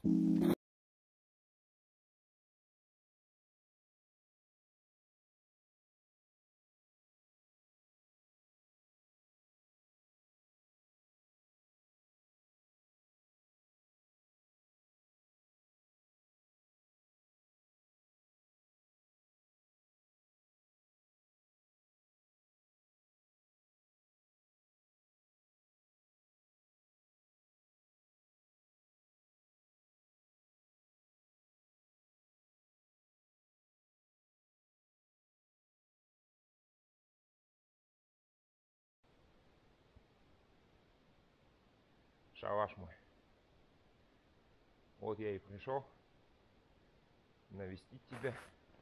Шалаш мой. Вот я и пришел навестить тебя.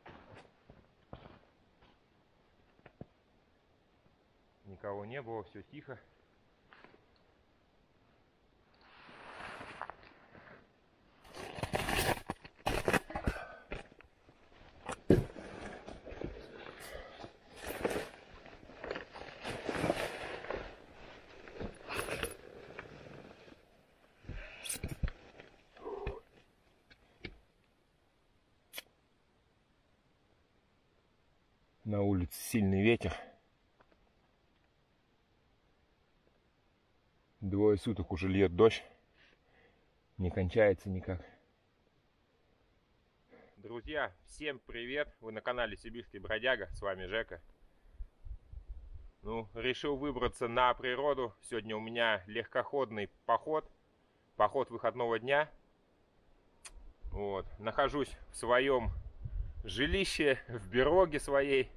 Никого не было, все тихо. На улице сильный ветер. Двое суток уже льет дождь. Не кончается никак. Друзья, всем привет! Вы на канале Сибирский Бродяга. С вами Жека. Решил выбраться на природу. Сегодня у меня легкоходный поход. Поход выходного дня. Вот. Нахожусь в своем жилище, в берлоге своей.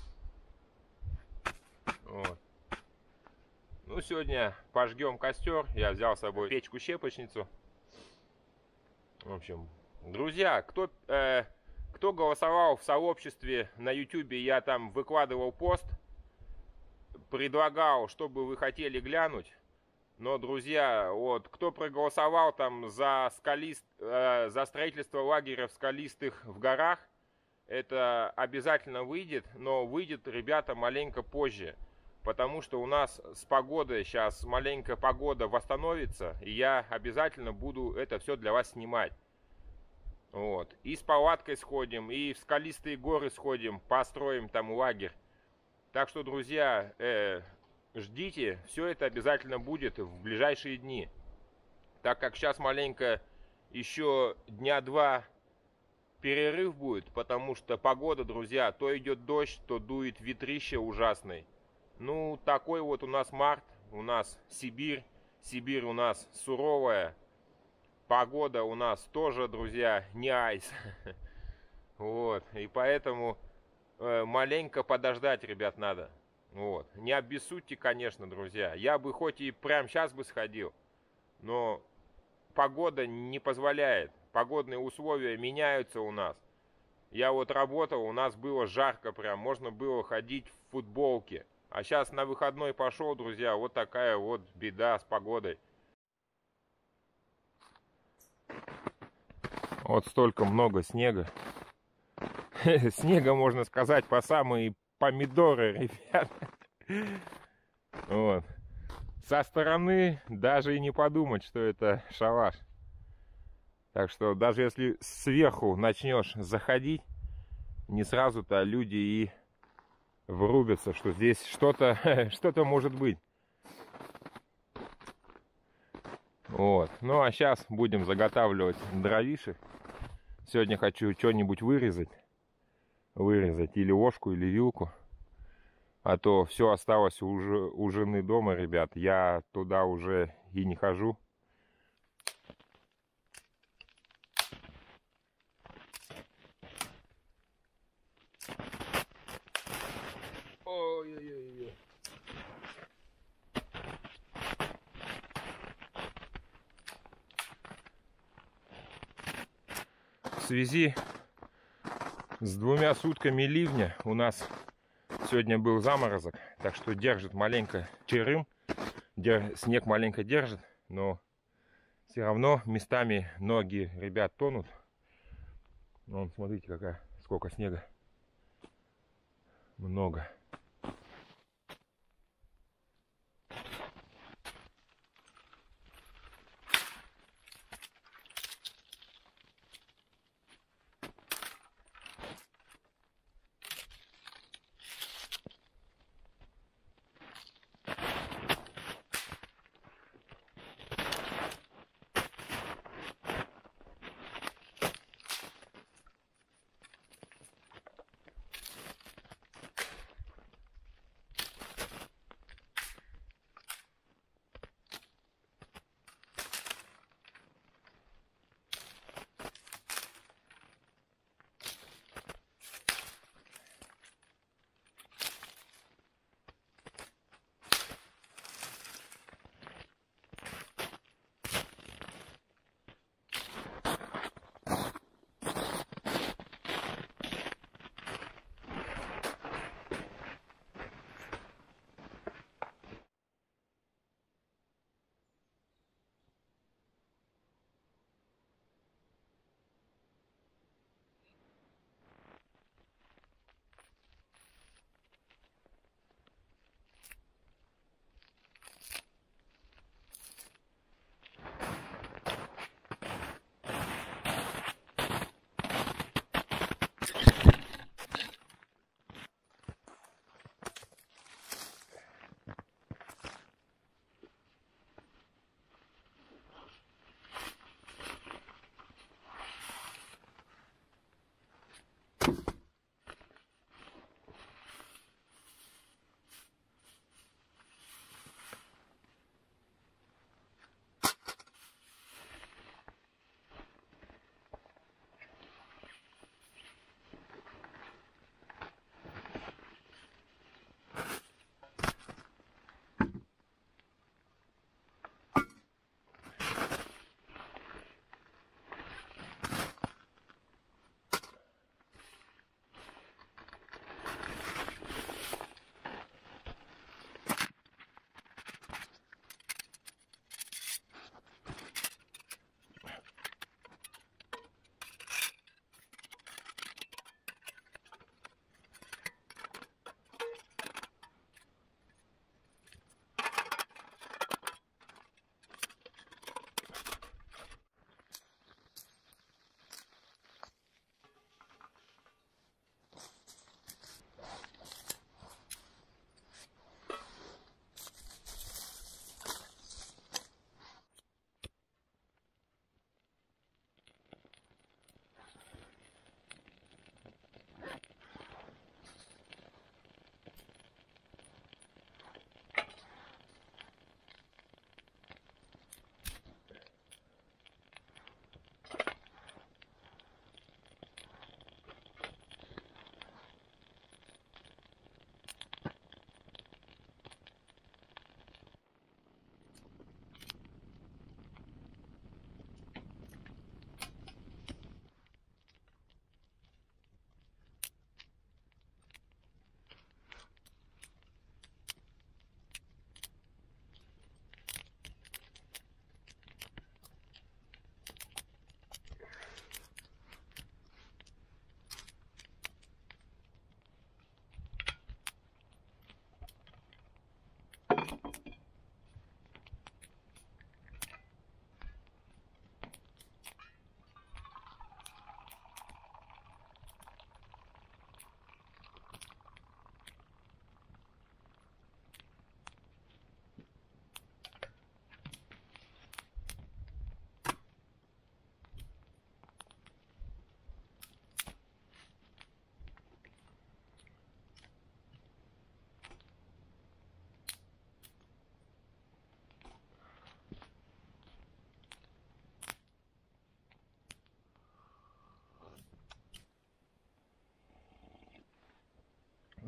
Вот. Сегодня пожгем костер. Я взял с собой печку-щепочницу. В общем, друзья, кто голосовал в сообществе на YouTube, я там выкладывал пост, предлагал, что бы вы хотели глянуть. Но, друзья, вот кто проголосовал там за строительство лагеря в скалистых в горах, это обязательно выйдет, но выйдет, ребята, маленько позже. Потому что у нас с погодой сейчас маленько погода восстановится, и я обязательно буду это все для вас снимать. Вот. И с палаткой сходим, и в скалистые горы сходим, построим там лагерь. Так что, друзья, ждите, все это обязательно будет в ближайшие дни. Так как сейчас маленько еще дня два перерыв будет, потому что погода, друзья, то идет дождь, то дует ветрище ужасный. Такой вот у нас март, у нас Сибирь. Сибирь у нас суровая. Погода у нас тоже, друзья, не айс. Вот. И поэтому маленько подождать, ребят, надо. Вот. Не обессудьте, конечно, друзья. Я бы хоть и прямо сейчас бы сходил, но погода не позволяет. Погодные условия меняются у нас. Я вот работал, у нас было жарко прям. Можно было ходить в футболке. А сейчас на выходной пошел, друзья, вот такая вот беда с погодой. Вот столько много снега. Снега, можно сказать, по самые помидоры, ребят. Вот. Со стороны даже и не подумать, что это шалаш. Так что даже если сверху начнешь заходить, не сразу-то люди и врубятся, что здесь что-то может быть. Вот. А сейчас будем заготавливать дровишек. Сегодня хочу что-нибудь вырезать или ложку, или вилку. А то все осталось у жены дома, ребят. Я туда уже и не хожу. Ой-ой-ой. В связи с 2 сутками ливня у нас сегодня был заморозок, так что держит маленько чирым, снег маленько держит, но все равно местами ноги, ребят, тонут. Вон, смотрите, сколько снега. Много.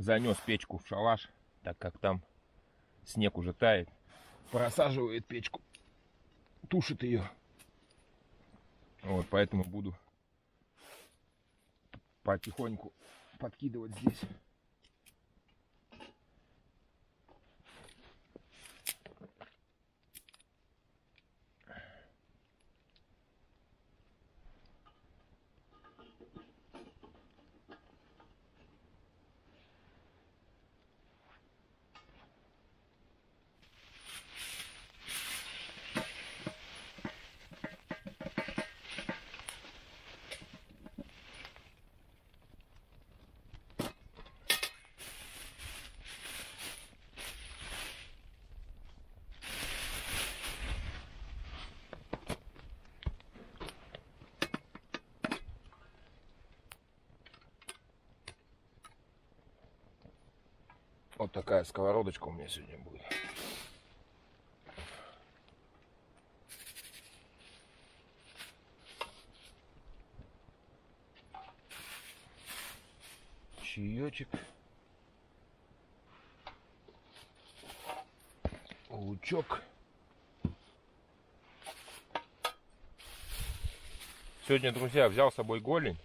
занес печку в шалаш, так как там снег уже тает. Просаживает печку, тушит ее. Вот, поэтому буду потихоньку подкидывать здесь. Вот такая сковородочка у меня сегодня будет. Чаечек. Лучок. Сегодня, друзья, взял с собой голень.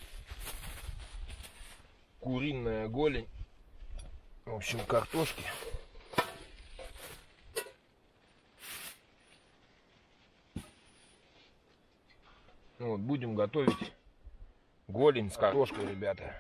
Куриная голень. В общем, картошки. Вот, будем готовить голень с картошкой, ребята.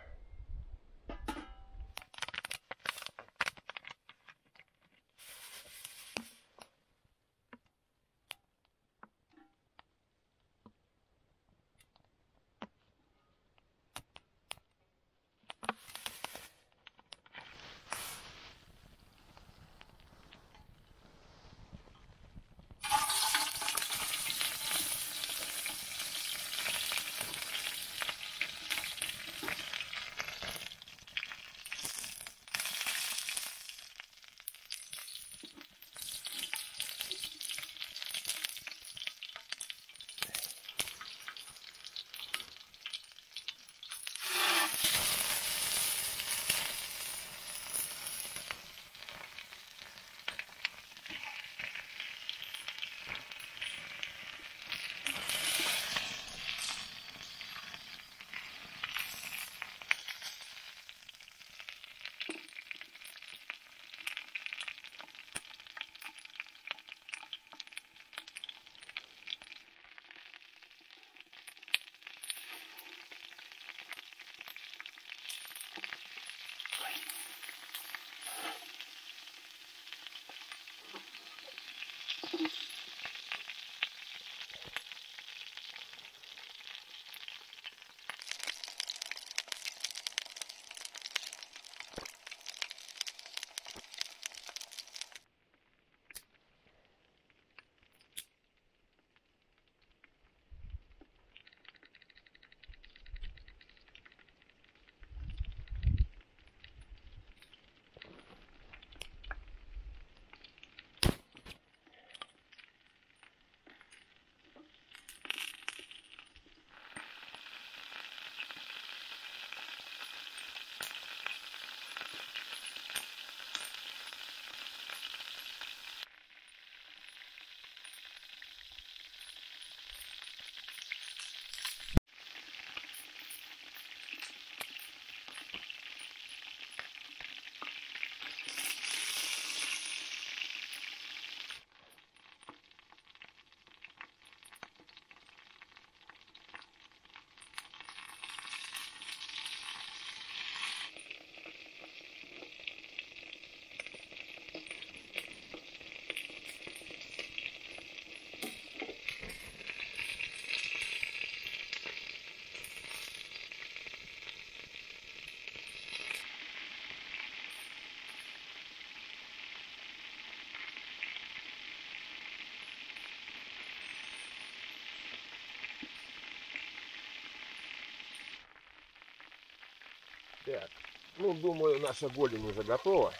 Так, ну, думаю, наша голень уже готова.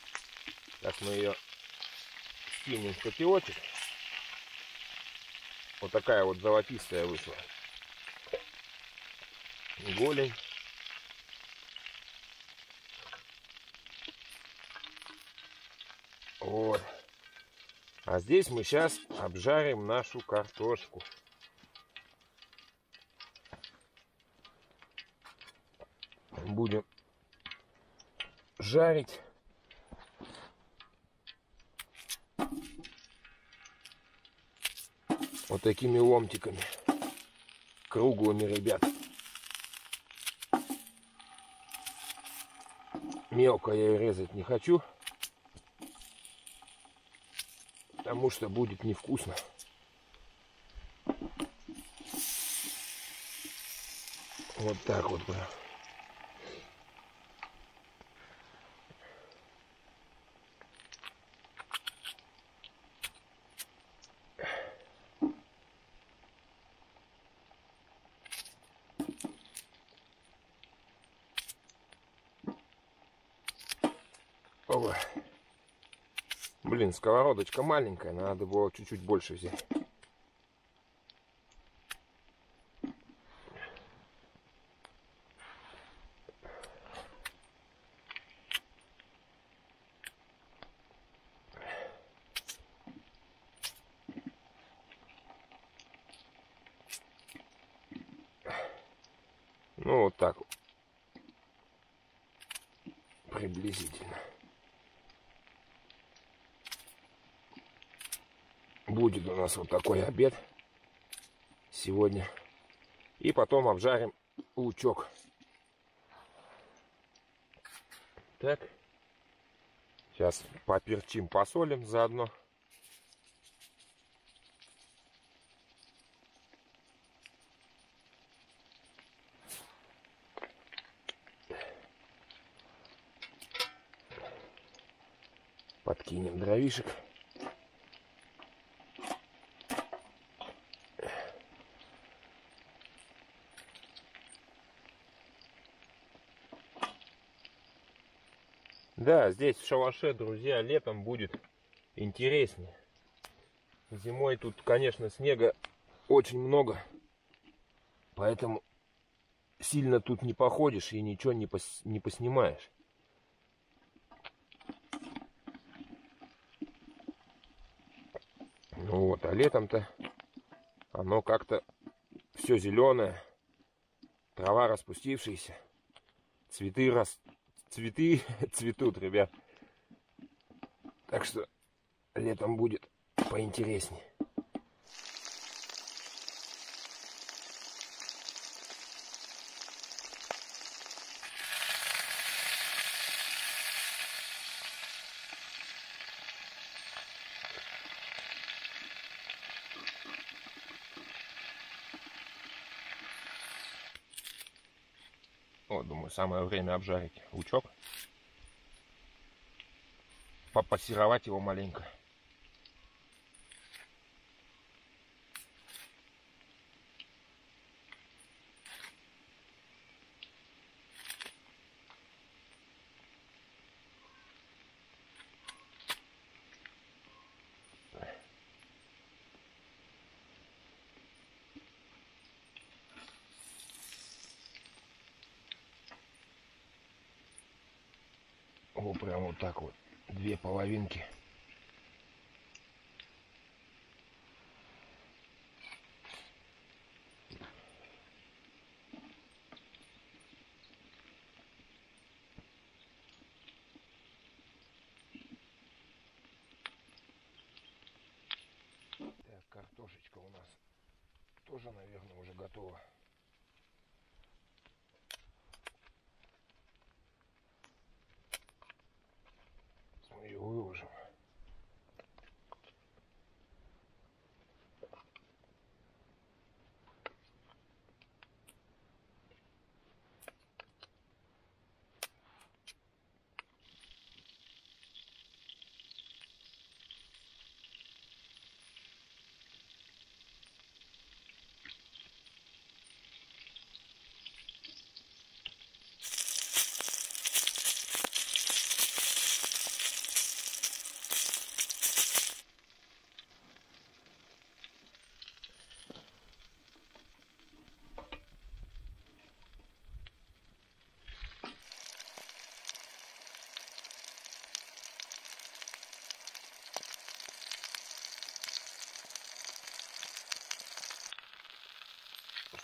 Сейчас мы ее кинем в котелочек. Вот такая вот золотистая вышла голень. Вот. А здесь мы сейчас обжарим нашу картошку. Будем жарить. Вот такими ломтиками. Круглыми, ребят. Мелко я ее резать не хочу. Потому что будет невкусно. Вот так вот прям. Ой. Блин, сковородочка маленькая, надо было чуть-чуть больше взять. Ну, вот так вот. Приблизительно. Будет у нас вот такой обед сегодня. И потом обжарим лучок. Так. Сейчас поперчим, посолим заодно. Подкинем дровишек. Да, здесь в шалаше, друзья, летом будет интереснее. Зимой тут, конечно, снега очень много. Поэтому сильно тут не походишь и ничего не поснимаешь. Ну вот, а летом-то оно как-то все зеленое, трава распустившаяся, цветы цветут, ребят. Так что летом будет поинтереснее. Вот, думаю, самое время обжарить лучок. Попассеровать его маленько. Вот прям вот так вот. Две половинки. Так, картошечка у нас тоже, наверное, уже готова. Мы ее выложим.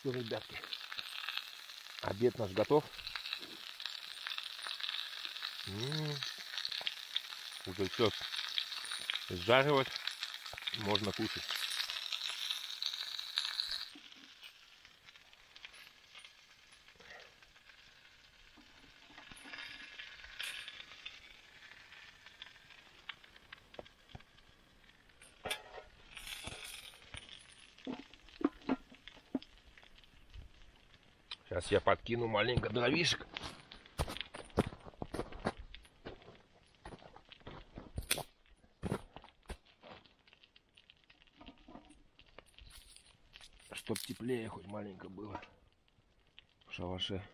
что, ребятки, обед наш готов. Уже все сжаривать, можно кушать. Сейчас я подкину маленько дровишек. Чтоб теплее хоть маленько было в шалаше.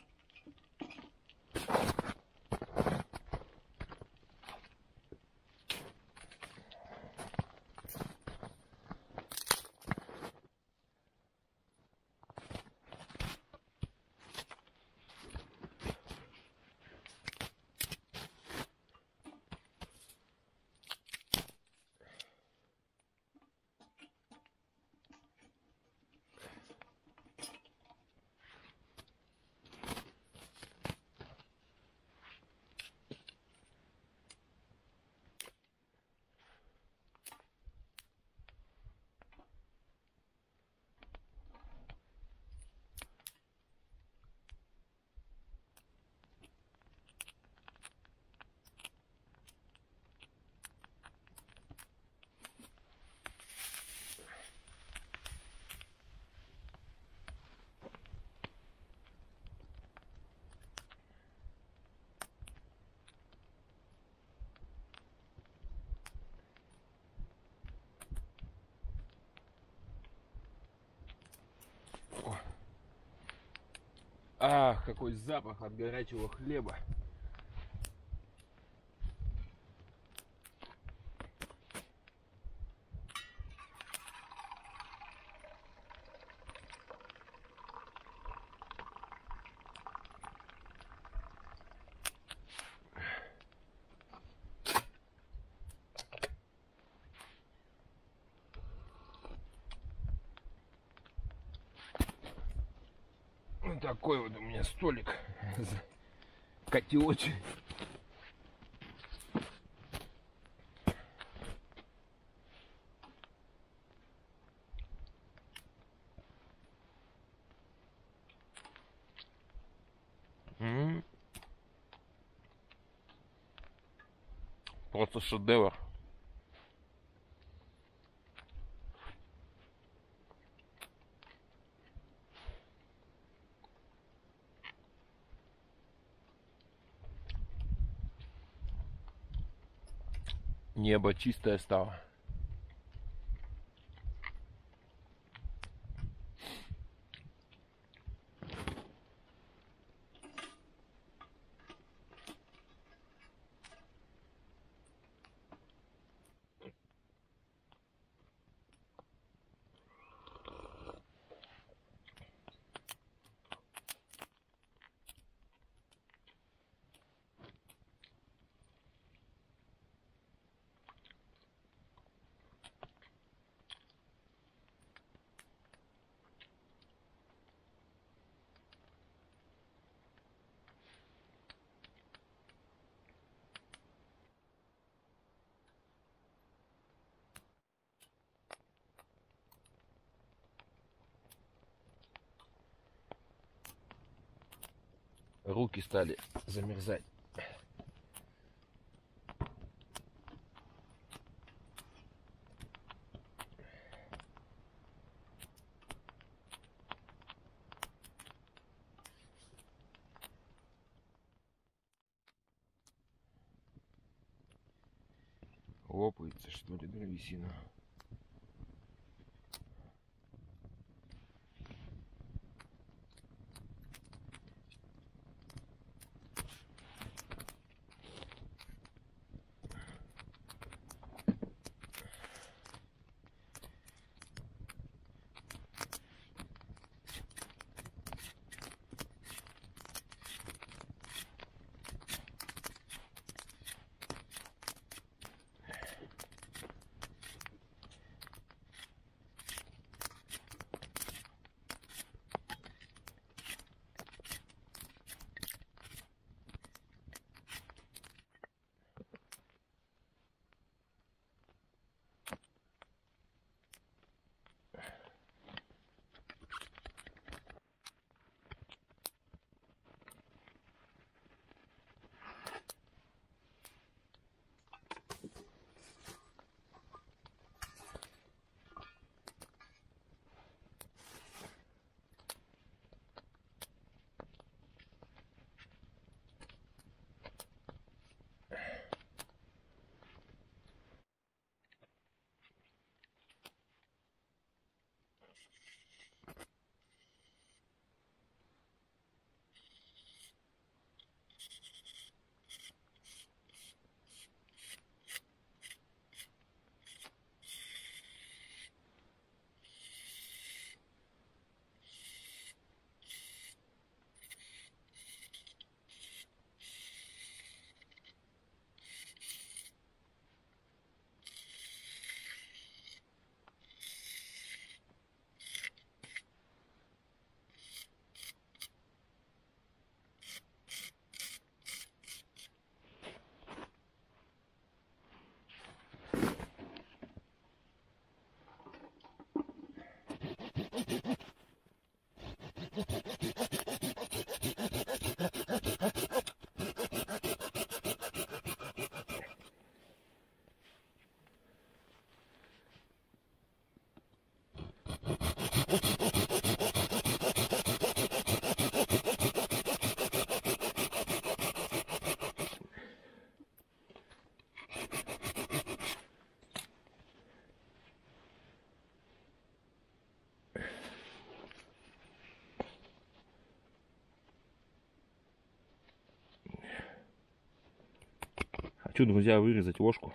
Ах, какой запах от горячего хлеба. Вот такой вот у меня столик, котелочек. Просто шедевр. Небо чистое стало. Руки стали замерзать. Лопается, что ли, древесина. Хочу, друзья, вырезать ложку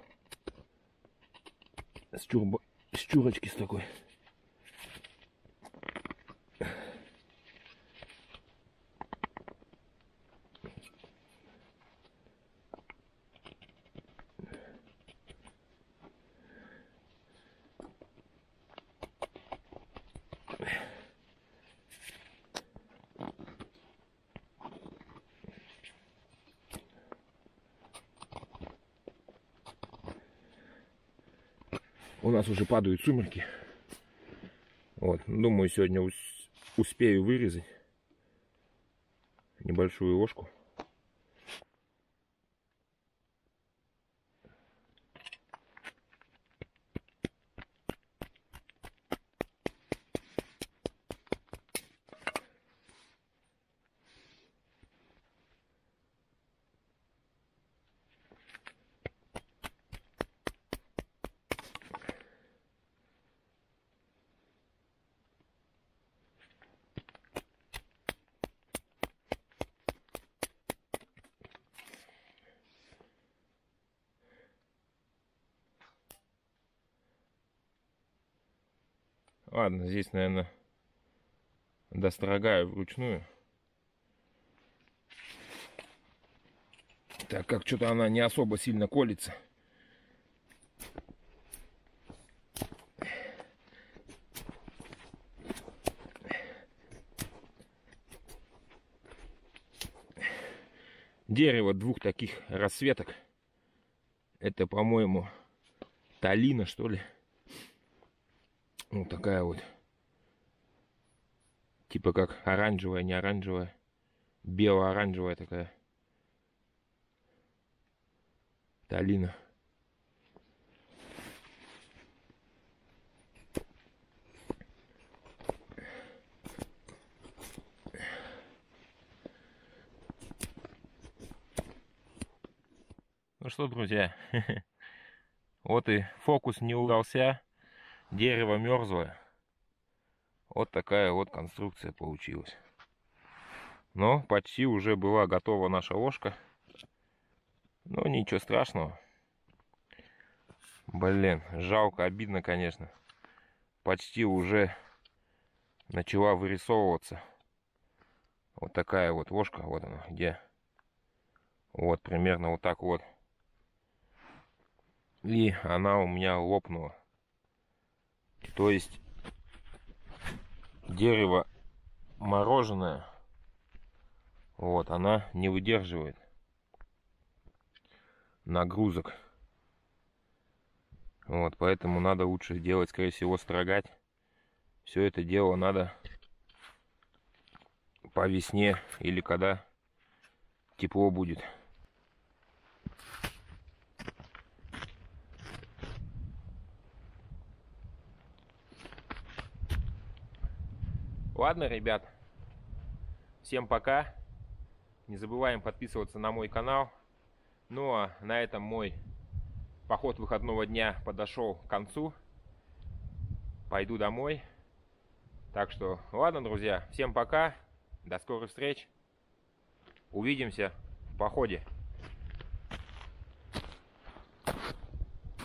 с чурочки с такой. У нас уже падают сумерки. Вот, думаю, сегодня успею вырезать небольшую ложку. Ладно, здесь, наверное, дострогаю вручную. Так как что-то она не особо сильно колется. Дерево двух таких расцветок. Это, по-моему, талина, что ли. Вот такая вот. Типа как оранжевая, не оранжевая. Бело-оранжевая такая. Талина. Ну что, друзья, вот и фокус не удался. Дерево мерзлое. Вот такая вот конструкция получилась. Но почти уже была готова наша ложка. Но ничего страшного. Блин, жалко, обидно, конечно. Почти уже начала вырисовываться. Вот такая вот ложка. Вот она, где. Вот, примерно вот так вот. И она у меня лопнула. То есть дерево мороженое, вот, она не выдерживает нагрузок. Вот, поэтому надо лучше делать, скорее всего, строгать. Все это дело надо по весне или когда тепло будет. Ладно, ребят, всем пока. Не забываем подписываться на мой канал. Ну а на этом мой поход выходного дня подошел к концу. Пойду домой. Так что, ладно, друзья, всем пока. До скорых встреч. Увидимся в походе.